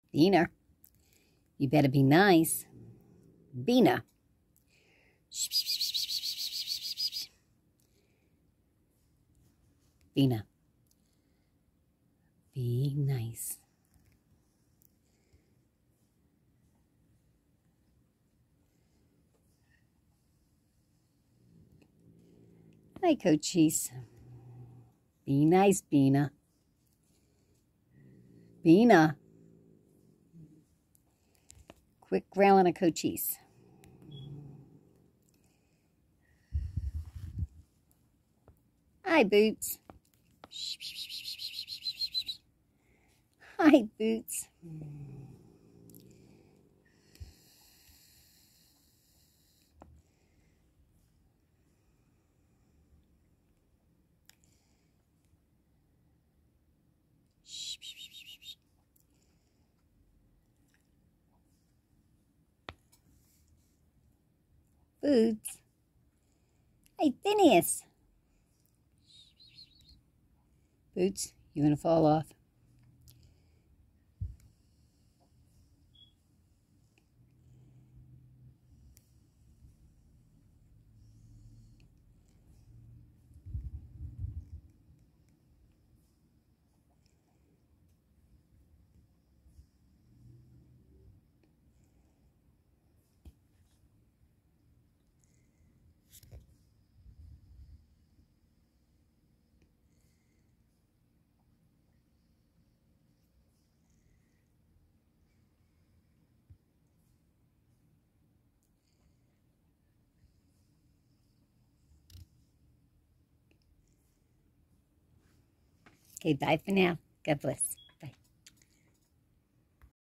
Bina, you better be nice. Bina. Bina, be nice. Hi, Cochise. Be nice, Bina. Bina. Quit growling at Cochise. Hi, Boots. Hi, Boots. Boots. Hey, Phineas. Boots, you're going to fall off. Okay, bye for now. God bless.